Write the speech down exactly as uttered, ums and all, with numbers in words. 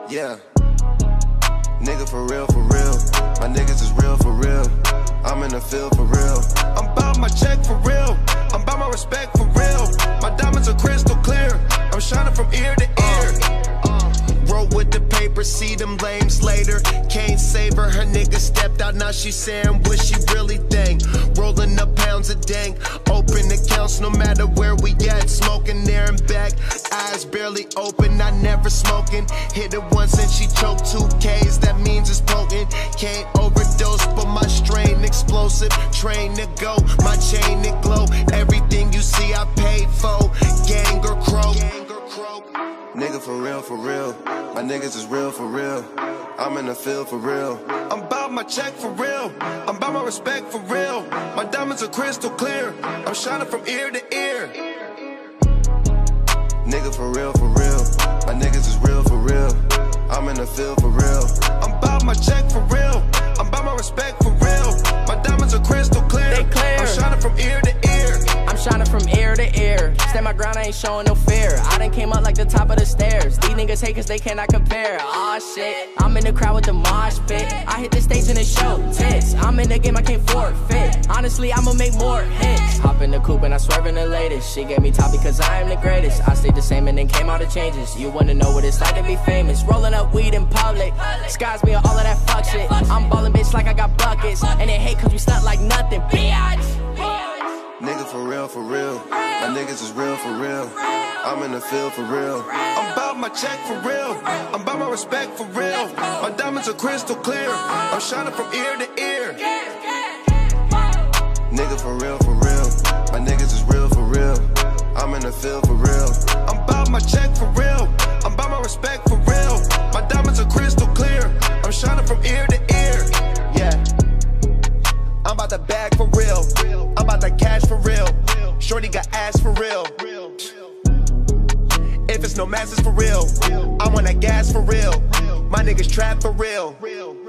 Yeah. Nigga for real, for real. My niggas is real, for real. I'm in the field for real. I'm bout my check for real. I'm bout my respect for real. My diamonds are crystal clear. I'm shining from ear to ear. Roll with the paper, see them lames later. Can't save her, her nigga stepped out, now she saying what she really think. Rolling up pounds of dank, open accounts no matter where we at. Smoking there and back, eyes barely open, I never smoking. Hit it once and she choked two K's, that means it's potent. Can't overdose, but my strain explosive. Train to go, my chain it glow. Everything you see I paid for, gang or croak. Nigga for real, for real. My niggas is real, for real. I'm in the field for real. I'm bout my check for real. I'm bout my respect for real. My diamonds are crystal clear. I'm shining from ear to ear. Nigga for real, for real. My niggas is real, for real. I'm in the field for real. I'm bout my check for real. I'm bout my respect for real. My diamonds are crystal clear. They clear. I'm shining from ear to ear. I'm shining from ear to ear. Stand my ground, I ain't showing no fear. I done came up like the top of the stairs. These niggas hate cause they cannot compare. Aw shit, I'm in the crowd with the mosh pit. I hit the stage and it show tits. I'm in the game, I can't forfeit. Honestly, I'ma make more hits. Hop in the coupe and I swerve in the latest. She gave me top because I am the greatest. I stayed the same and then came all the changes. You wanna know what it's like to be famous? Rolling up weed in public. Skies me on all of that fuck shit. I'm ballin' bitch like I got buckets. And they hate cause we stunt like nothing. Biatch. Nigga for real, for real. My niggas is real, for real. I'm in the field for real. I'm bout my check for real. I'm bout my respect for real. My diamonds are crystal clear. I'm shining from ear to ear. Nigga for real, for real. My niggas is real, for real. I'm in the field for real. I'm bout my check for real. I'm bout my respect for real. My diamonds are crystal clear. I'm shining from ear to ear. Yeah. I'm about to bag for real. I'm about to cash for real. Shorty got ass for real. If it's no masses for real, I want that gas for real. My niggas trap for real.